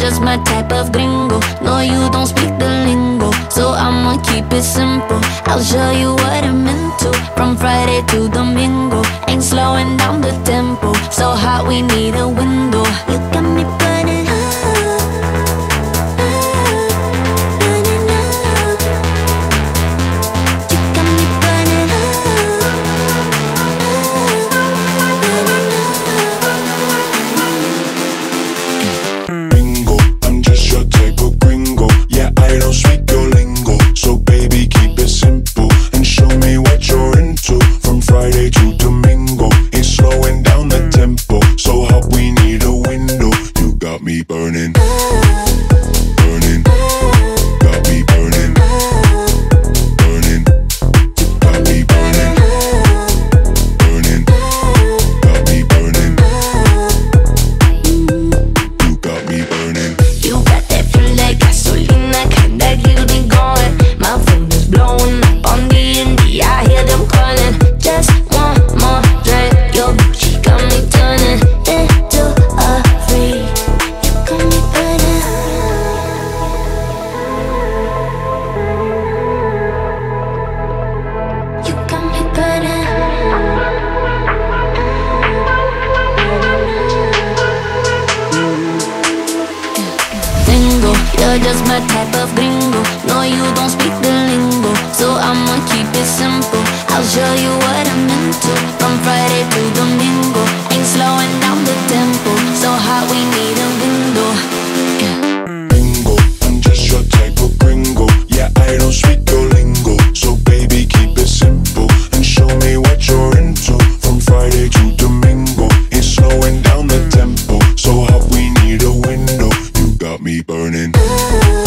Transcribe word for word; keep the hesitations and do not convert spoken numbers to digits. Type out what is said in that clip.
just my type of gringo. No, you don't speak the lingo, so I'ma keep it simple. I'll show you what I'm into. From Friday to Domingo, ain't slowing down the tempo. So hot we need a window. You got me burning up. me burning.